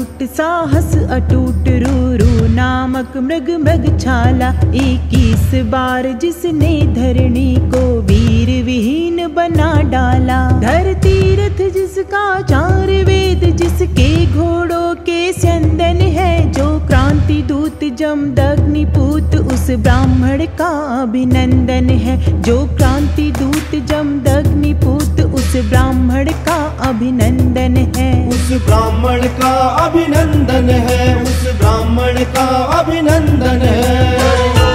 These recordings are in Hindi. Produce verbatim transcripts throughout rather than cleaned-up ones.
अटूट साहस अटूट रूरू नामक मृग मृग छाला। इक्कीस बार जिसने धरणी को वीर विहीन बना डाला। धरती रथ जिसका चार वेद जिसके घोड़ों के स्यंदन है। जो क्रांति दूत जमदग्निपूत उस ब्राह्मण का अभिनंदन है। जो क्रांति दूत जमदग्निपूत उस ब्राह्मण का अभिनंदन है। उस ब्राह्मण का अभिनंदन है। उस ब्राह्मण का अभिनंदन है।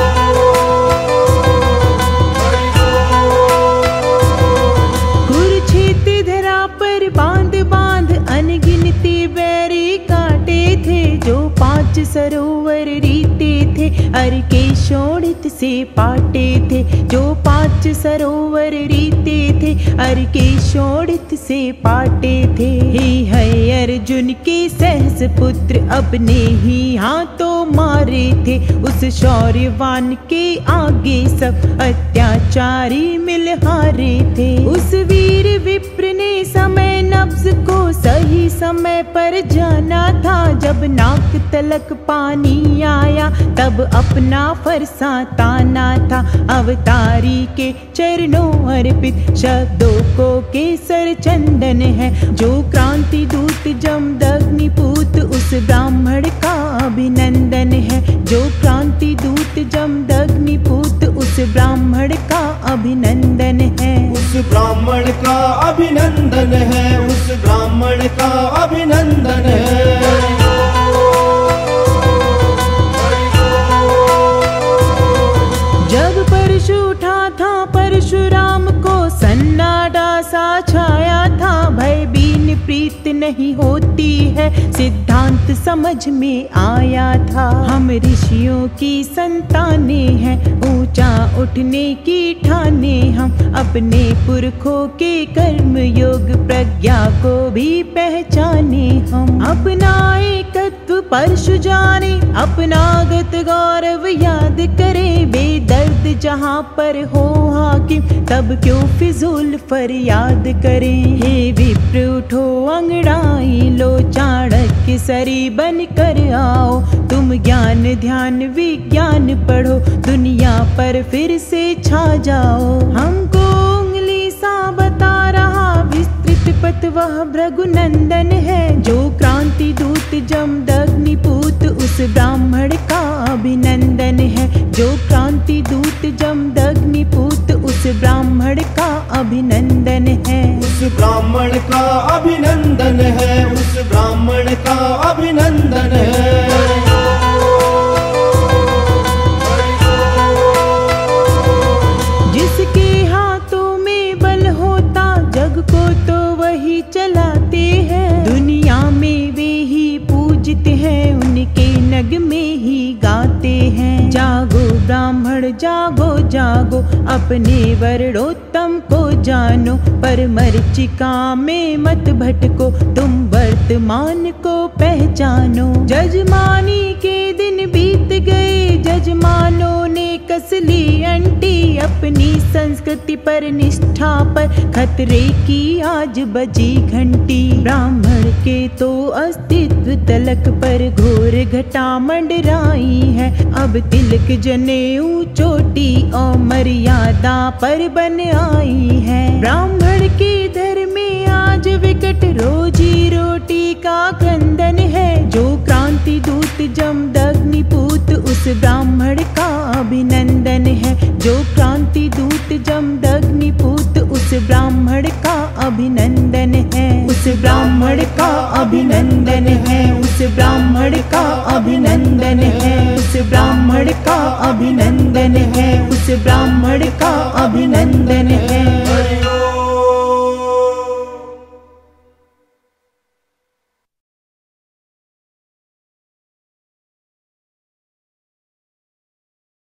कुरुक्षेत्र धरा पर बांध बांध अनगिनती बैरी काटे थे। जो पांच सरोवर रीते थे अर के शोणित से पाटे थे। जो पांच सरोवर रीते थे अर के शोणित से पाटे थे। हे है अर्जुन के सहस पुत्र अपने ही हाथों मारे थे। उस शौर्यवान के आगे सब अत्याचारी मिल हारे थे। उस वीर विप्र ने समय नब्ज को सही समय पर जाना था। जब नाक तलक पानी आया तब अपना फरसा ताना था। अवतारी के चरणों अर्पित शब्दों को केसर चंदन है। जो क्रांति दूत जमदग्निपूत उस ब्राह्मण का अभिनंदन है। जो क्रांति दूत जमदग्निपूत उस ब्राह्मण का अभिनंदन है। उस ब्राह्मण का अभिनंदन है। उस ब्राह्मण का अभिनंदन है। जब परशु उठा था परशुराम को सन्नाटा सा छाया था। भय बीन प्रीत नहीं होती है सिद्धांत समझ में आया था। हम ऋषियों की संतानें हैं ऊंचा उठने की ठाने। हम अपने पुरखों के कर्म योग प्रज्ञा को भी पहचाने। हम अपना एकत्व परशु जाने अपना गत गौरव याद करें। बेदर्द जहाँ पर हो हाकिम तब क्यों फिजूल फरियाद करें। हे विप्र उठो अंगड़ाई लो चाणक्य सरी बन कर आओ। तुम ज्ञान ध्यान विज्ञान पढ़ो दुनिया पर फिर से छा जाओ। हमको उंगली सा बता रहा विस्तृत पथ वह भृगुनंदन है। जो क्रांति दूत जमदग्निपूत उस ब्राह्मण का अभिनंदन है। जो क्रांति दूत जमदग्निपूत उस ब्राह्मण का अभिनंदन है। उस ब्राह्मण का अभिनंदन है। उस ब्राह्मण का अभिनंदन है। जिसके हाथों में बल होता जग को तो वही चलाते हैं। दुनिया में वे ही पूजते हैं उनके नग में ही गाते हैं। जागो ब्राह्मण जागो जागो अपने वर्णोत्तम को जानो। पर मरीचिका में मत भटको तुम वर्तमान को पहचानो। जजमानी के दिन बीत गए जजमानों ने कसली अंटी। अपनी संस्कृति पर निष्ठा पर खतरे की आज बजी घंटी। ब्राह्मण के तो अस्तित्व तलक पर घोर घटा मंडराई है। अब तिलक जनेऊ चोटी और मर्यादा पर बन आई है। ब्राह्मण के धर्म में आज विकट रोजी रोटी का क्रंदन है। जो क्रांति दूत जमदग्निपूत उस ब्राह्मण का अभिनंदन है। जो क्रांति दूत जमदग्निपूत उस ब्राह्मण का अभिनंदन है। उस ब्राह्मण का अभिनंदन है। उस ब्राह्मण का अभिनंदन है। उस ब्राह्मण का अभिनंदन है। उस ब्राह्मण का अभिनंदन